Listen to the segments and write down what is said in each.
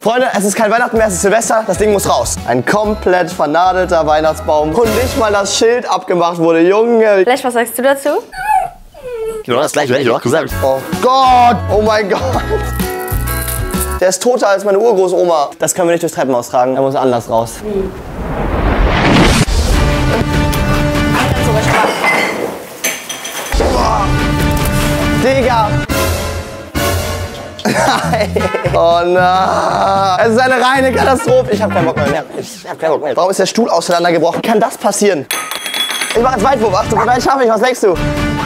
Freunde, es ist kein Weihnachten mehr, es ist Silvester. Das Ding muss raus. Ein komplett vernadelter Weihnachtsbaum. Und nicht mal das Schild abgemacht wurde. Junge. Flash, was sagst du dazu? Genau das gleiche, hätte ich doch gesagt. Oh Gott, oh mein Gott. Der ist toter als meine Urgroßoma. Das können wir nicht durchs Treppenhaus tragen. Da muss Anlass raus. Digga! Oh nein! Es ist eine reine Katastrophe. Ich hab keinen Bock mehr. Ich hab keinen Bock mehr. Warum ist der Stuhl auseinandergebrochen? Wie kann das passieren? Ich mach jetzt Weitwurf. Achtung, vielleicht schaffe ich. Was denkst du?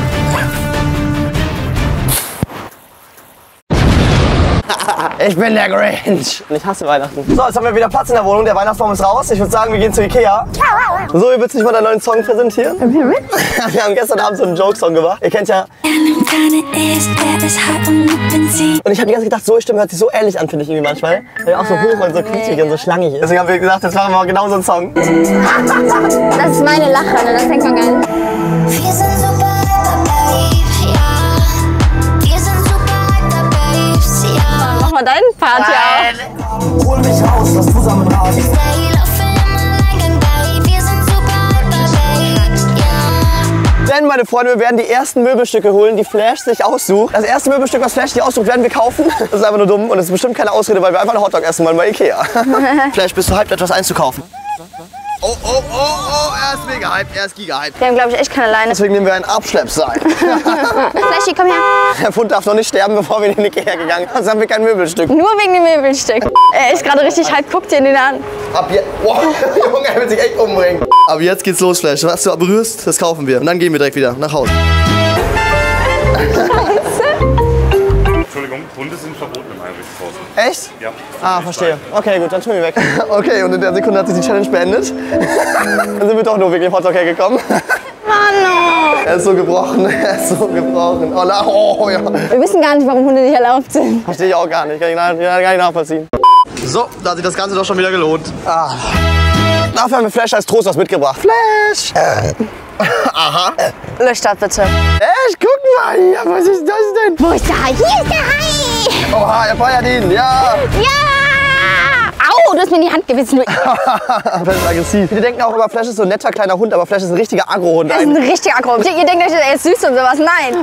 Ich bin der Grinch. Und ich hasse Weihnachten. So, jetzt haben wir wieder Platz in der Wohnung. Der Weihnachtsbaum ist raus. Ich würde sagen, wir gehen zu Ikea. So, ihr willst nicht mal deinen neuen Song präsentieren? Wir haben gestern Abend so einen Joke-Song gemacht. Ihr kennt ja... Und ich habe die ganze Zeit gedacht, so Stimme hört sich so ähnlich an, finde ich irgendwie manchmal. Weil er auch so hoch und so quietschig und so schlangig ist. Deswegen haben wir gesagt, jetzt machen wir mal genau so einen Song. Das ist meine Lache, ne? Das fängt man gar nicht. Wir sind super mach mal deinen Part hier. Hol mich raus, lass zusammen raus. Denn, meine Freunde, wir werden die ersten Möbelstücke holen, die Flash sich aussucht. Das erste Möbelstück, was Flash sich aussucht, werden wir kaufen. Das ist einfach nur dumm und es ist bestimmt keine Ausrede, weil wir einfach einen Hotdog essen wollen bei Ikea. Flash, bist du hyped, etwas einzukaufen? Oh, oh, oh, oh, er ist mega hyped, er ist giga hyped. Wir haben, glaube ich, echt keine Leine. Deswegen nehmen wir einen Abschleppseil. Flashy, komm her. Der Hund darf noch nicht sterben, bevor wir in den Ikea gegangen sind. Sonst haben wir kein Möbelstück. Nur wegen dem Möbelstück. Er ist gerade richtig hyped, guck dir den an. Ab jetzt, wow, Junge, er will sich echt umbringen. Aber jetzt geht's los, Flash. Was du berührst, das kaufen wir. Und dann gehen wir direkt wieder nach Hause. Entschuldigung, Hunde sind verboten im Einrichtungshaus. Echt? Ja. Ah, verstehe. Okay, gut, dann tun wir weg. Okay, und in der Sekunde hat sich die Challenge beendet. Dann sind wir doch nur wegen dem Hotdog hergekommen. Mano! Er ist so gebrochen, er ist so gebrochen. Oh, na, oh ja. Wir wissen gar nicht, warum Hunde nicht erlaubt sind. Verstehe ich auch gar nicht, kann ich gar nicht nachvollziehen. So, da hat sich das Ganze doch schon wieder gelohnt. Ah. Dafür haben wir Flash als Trost was mitgebracht. Flash! Aha. Lösch das bitte. Flash, guck mal hier, was ist das denn? Wo ist der Hai? Hier ist der Hai! Oha, er feiert ihn, ja! Ja! Au, du hast mir in die Hand gewissen. Flash ist aggressiv. Wir denken auch immer, Flash ist so ein netter kleiner Hund, aber Flash ist ein richtiger Agro-Hund. Das ist ein richtiger Agro. Ihr denkt euch, er ist süß und sowas. Nein.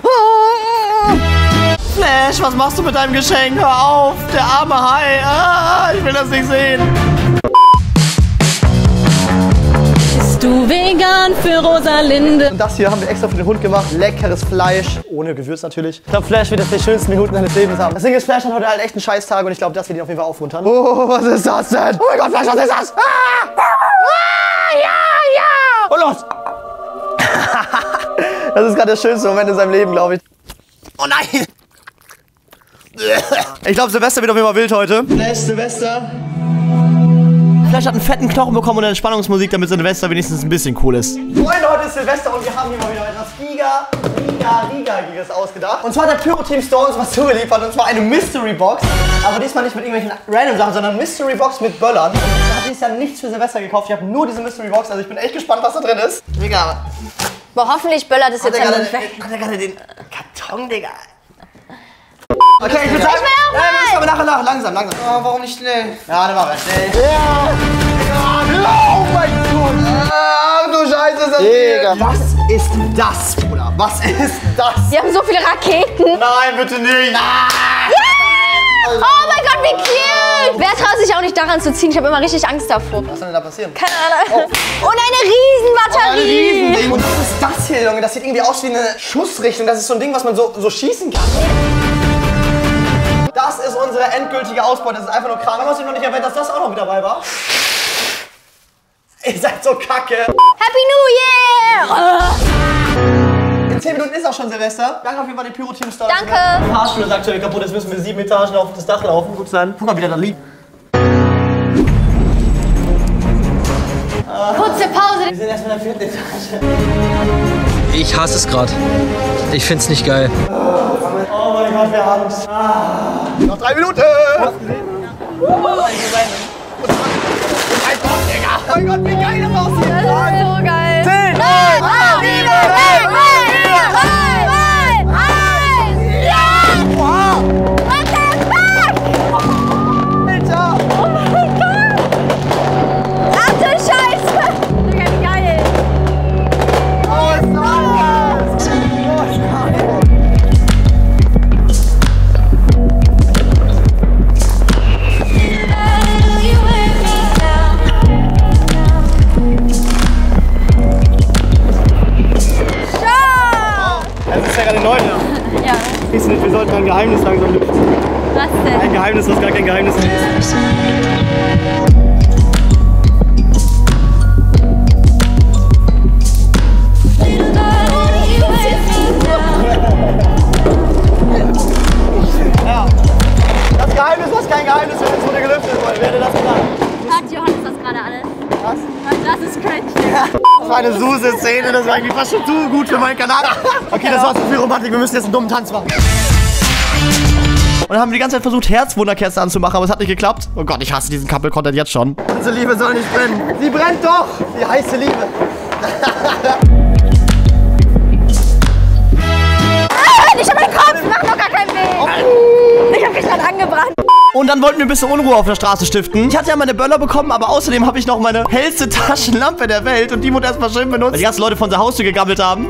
Flash, was machst du mit deinem Geschenk? Hör auf, der arme Hai. Ah, ich will das nicht sehen. Bist du vegan für Rosalinde? Und das hier haben wir extra für den Hund gemacht. Leckeres Fleisch, ohne Gewürz natürlich. Ich glaube, Flash wird jetzt die schönsten Minuten seines Lebens haben. Das Ding ist, Flash hat heute halt echt einen Scheißtag und ich glaube, das wird ihn auf jeden Fall aufmuntern. Oh, was ist das denn? Oh mein Gott, Flash, was ist das? Ah! Ah, ja, ja! Und los! Das ist gerade der schönste Moment in seinem Leben, glaube ich. Oh nein! Ich glaube, Silvester wird auf jeden Fall wild heute. Flash, Silvester. Flash hat einen fetten Knochen bekommen und eine Entspannungsmusik, damit Silvester wenigstens ein bisschen cool ist. Freunde, heute ist Silvester und wir haben hier mal wieder etwas Gigas ausgedacht. Und zwar hat der Pyro-Team Store uns was zugeliefert, und zwar eine Mystery Box. Aber diesmal nicht mit irgendwelchen random Sachen, sondern Mystery Box mit Böllern. Und ich habe dieses Jahr nichts für Silvester gekauft, ich habe nur diese Mystery Box, also ich bin echt gespannt, was da drin ist. Digga. Boah, hoffentlich böllert es jetzt Hat nicht weg. er gerade den Karton, Digga. Okay, ich würde sagen, wir müssen aber nachher langsam. Oh, warum nicht schnell? Ja, dann machen wir schnell. Ja. Oh mein Gott. Ach du Scheiße, ist das Digga. Was ist das, Bruder? Was ist das? Wir haben so viele Raketen. Nein, bitte nicht. Ja! Oh mein Gott, wie cute! Wer traut sich auch nicht daran zu ziehen? Ich habe immer richtig Angst davor. Was soll denn da passieren? Keine Ahnung. Und eine Riesenbatterie. Riesending. Und was ist das hier, Junge? Das sieht irgendwie aus wie eine Schussrichtung. Das ist so ein Ding, was man so schießen kann. Das ist unsere endgültige Ausbeute. Das ist einfach nur krank. Aber hast du noch nicht erwähnt, dass das auch noch mit dabei war? Ihr seid so kacke. Happy New Year! In 10 Minuten ist auch schon Silvester. Danke auf jeden Fall den Pyro-Team Store. Danke. Die Fahrschule ist aktuell kaputt. Jetzt müssen wir 7 Etagen auf das Dach laufen. Gut sein. Guck mal, wie der da liegt. Kurze Pause. Wir sind erst in der 4. Etage. Ich hasse es gerade. Ich find's nicht geil. Oh mein Gott, wir haben's. Noch 3 Minuten. Oh mein Gott, wie geil das aussieht. Das ist so geil. 10, 9, 8, 7, 6, 5, 4, 3, 2, 1. Ja! Wow! What the fuck? Alter! gerade neu da. Ja. Siehst du nicht, wir sollten ein Geheimnis langsam lüften. Was denn? Ein Geheimnis, was gar kein Geheimnis ist. Ja. Das Geheimnis, was kein Geheimnis ist, jetzt wurde gelüftet. Wer hätte das gedacht? Hat Johannes das gerade alles? Was? Das ist cringe. Das war eine Suse-Szene, das war eigentlich fast schon zu gut für meinen Kanal. Okay, das war's für Romantik, wir müssen jetzt einen dummen Tanz machen. Und dann haben wir die ganze Zeit versucht, Herzwunderkerze anzumachen, aber es hat nicht geklappt. Oh Gott, ich hasse diesen Couple-Content jetzt schon. Unsere Liebe soll nicht brennen. Sie brennt doch! Die heiße Liebe. Ich hab meinen Kopf, mach doch gar keinen Weg. Ich hab mich gerade angebrannt. Und dann wollten wir ein bisschen Unruhe auf der Straße stiften. Ich hatte ja meine Böller bekommen, aber außerdem habe ich noch meine hellste Taschenlampe der Welt. Und die wurde erstmal schön benutzt, weil die ganzen Leute von der Haustür gegammelt haben.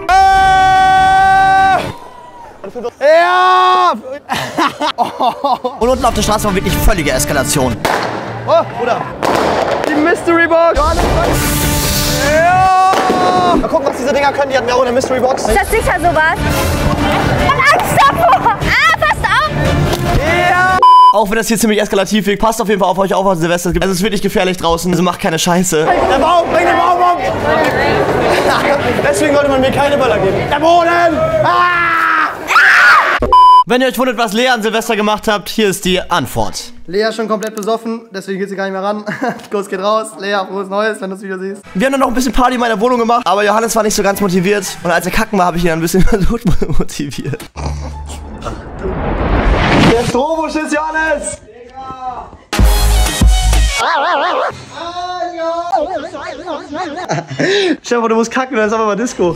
Ja! Und unten auf der Straße war wirklich völlige Eskalation. Oh, Bruder. Die Mystery Box. Ja! Mal gucken, was diese Dinger können. Die hatten wir auch in der Mystery Box. Ist das sicher sowas? Ich hab Angst davor. Ah, passt auf. Ja! Auch wenn das hier ziemlich eskalativ wirkt, passt auf jeden Fall auf euch auf, was Silvester gibt. Es ist wirklich gefährlich draußen, also macht keine Scheiße. Der Baum, bring den Baum um! Deswegen sollte man mir keine Böller geben. Der Boden! Ah! Wenn ihr euch wundert, was Lea an Silvester gemacht habt, hier ist die Antwort. Lea ist schon komplett besoffen, deswegen geht sie gar nicht mehr ran. Kuss geht raus. Lea, frohes Neues, wenn du es wieder siehst. Wir haben dann noch ein bisschen Party in meiner Wohnung gemacht, aber Johannes war nicht so ganz motiviert. Und als er kacken war, habe ich ihn ein bisschen versucht motiviert. Der Stroboschiss, Johannes! Stefan, du musst kacken, dann ist aber mal Disco.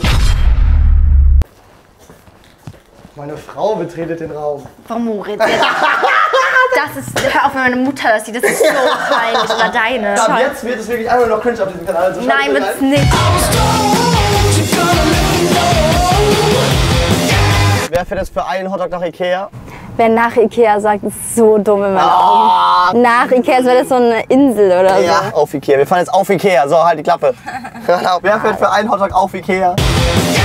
Meine Frau betretet den Raum. Warum redet ihr? Das ist, hör auf, wenn meine Mutter das sieht, das ist so peinlich. Oder deine. Ab jetzt wird es wirklich einfach nur noch cringe auf diesem Kanal. Also nein, wird's nicht. Wer fährt jetzt für einen Hotdog nach Ikea? Wer nach Ikea sagt, ist so dumm in meinen Augen. Nach Ikea, als wäre das so eine Insel oder so. Ja, auf Ikea. Wir fahren jetzt auf Ikea. So, halt die Klappe. Wer fährt für einen Hotdog auf Ikea?